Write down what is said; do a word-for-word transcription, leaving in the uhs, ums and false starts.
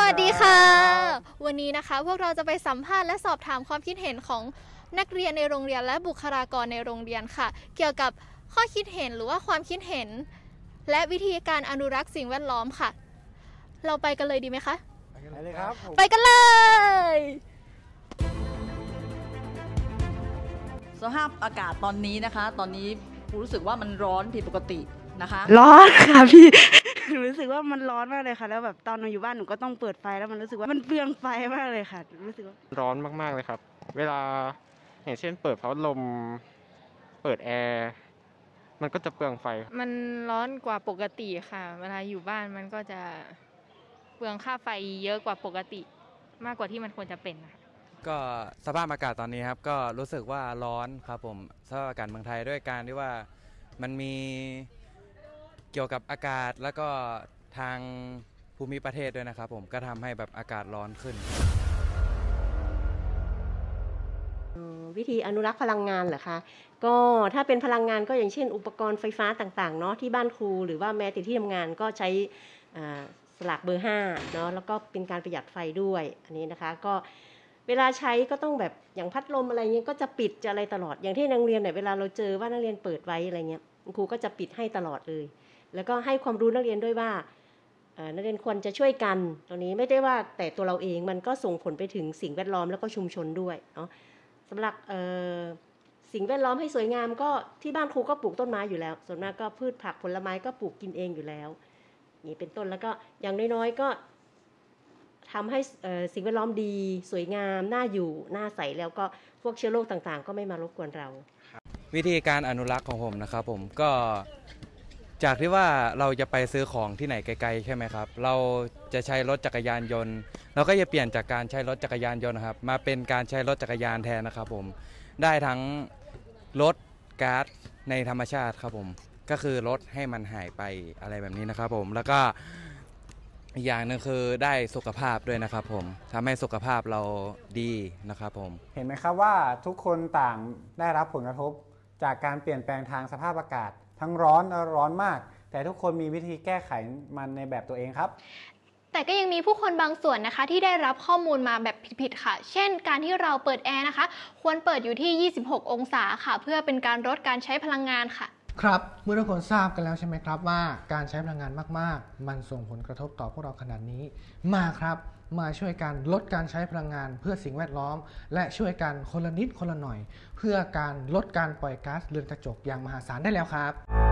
วัสดีค่ะวันนี้นะคะพวกเราจะไปสัมภาษณ์และสอบถามความคิดเห็นของนักเรียนในโรงเรียนและบุคลากรในโรงเรียนค่ะเกี่ยวกับข้อคิดเห็นหรือว่าความคิดเห็นและวิธีการอนุรักษ์สิ่งแวดล้อมค่ะเราไปกันเลยดีไหมคะไปกันเลยครับไปกันเลยสภาพอากาศตอนนี้นะคะตอนนี้รู้สึกว่ามันร้อนผิดปกตินะคะร้อนค่ะพี่รู้สึกว่ามันร้อนมากเลยค่ะแล้วแบบตอนเราอยู่บ้านหนูก็ต้องเปิดไฟแล้วมันรู้สึกว่ามันเปลืองไฟมากเลยค่ะรู้สึกว่าร้อนมากๆเลยครับเวลาอย่างเช่นเปิดพัดลมเปิดแอร์มันก็จะเปลืองไฟมันร้อนกว่าปกติค่ะเวลาอยู่บ้านมันก็จะเปลืองค่าไฟเยอะกว่าปกติมากกว่าที่มันควรจะเป็นนะคะก็สภาพอากาศตอนนี้ครับก็รู้สึกว่าร้อนครับผมสภาพอากาศเมืองไทยด้วยการที่ว่ามันมีเกี่ยวกับอากาศแล้วก็ทางภูมิประเทศด้วยนะครับผมก็ทำให้แบบอากาศร้อนขึ้นวิธีอนุรักษ์พลังงานเหรอคะก็ถ้าเป็นพลังงานก็อย่างเช่นอุปกรณ์ไฟฟ้าต่างๆเนาะที่บ้านครูหรือว่าแม้แต่ที่ทำงานก็ใช้สลักเบอร์ห้าเนาะแล้วก็เป็นการประหยัดไฟด้วยอันนี้นะคะก็เวลาใช้ก็ต้องแบบอย่างพัดลมอะไรเงี้ยก็จะปิดจะอะไรตลอดอย่างที่นักเรียนเนี่ยเวลาเราเจอว่านักเรียนเปิดไว้อะไรเงี้ยครูก็จะปิดให้ตลอดเลยแล้วก็ให้ความรู้นักเรียนด้วยว่านักเรียนควรจะช่วยกันตรงนี้ไม่ได้ว่าแต่ตัวเราเองมันก็ส่งผลไปถึงสิ่งแวดล้อมแล้วก็ชุมชนด้วยเนาะสำหรับสิ่งแวดล้อมให้สวยงามก็ที่บ้านครูก็ปลูกต้นไม้อยู่แล้วส่วนมากก็พืชผักผลไม้ก็ปลูกกินเองอยู่แล้วนี่เป็นต้นแล้วก็อย่างน้อยๆก็ทำให้สิ่งแวดล้อมดีสวยงามน่าอยู่น่าใสแล้วก็พวกเชื้อโรคต่างๆก็ไม่มารบกวนเราวิธีการอนุรักษ์ของผมนะครับผมก็จากที่ว่าเราจะไปซื้อของที่ไหนไกลๆใช่ไหมครับเราจะใช้รถจักรยานยนต์เราก็จะเปลี่ยนจากการใช้รถจักรยานยนต์นะครับมาเป็นการใช้รถจักรยานแทนนะครับผมได้ทั้งลดก๊าซในธรรมชาติครับผมก็คือลดให้มันหายไปอะไรแบบนี้นะครับผมแล้วก็อีกอย่างนึงคือได้สุขภาพด้วยนะครับผมทำให้สุขภาพเราดีนะครับผมเห็นไหมครับว่าทุกคนต่างได้รับผลกระทบจากการเปลี่ยนแปลงทางสภาพอากาศทั้งร้อนและร้อนมากแต่ทุกคนมีวิธีแก้ไขมันในแบบตัวเองครับแต่ก็ยังมีผู้คนบางส่วนนะคะที่ได้รับข้อมูลมาแบบผิดๆค่ะเช่นการที่เราเปิดแอร์นะคะควรเปิดอยู่ที่ยี่สิบหกองศาค่ะเพื่อเป็นการลดการใช้พลังงานค่ะครับเมื่อทุกคนทราบกันแล้วใช่ไหมครับว่าการใช้พลังงานมากๆมันส่งผลกระทบต่อพวกเราขนาดนี้มาครับมาช่วยกันลดการใช้พลังงานเพื่อสิ่งแวดล้อมและช่วยกันคนละนิดคนละหน่อยเพื่อการลดการปล่อยก๊าซเรือนกระจกอย่างมหาศาลได้แล้วครับ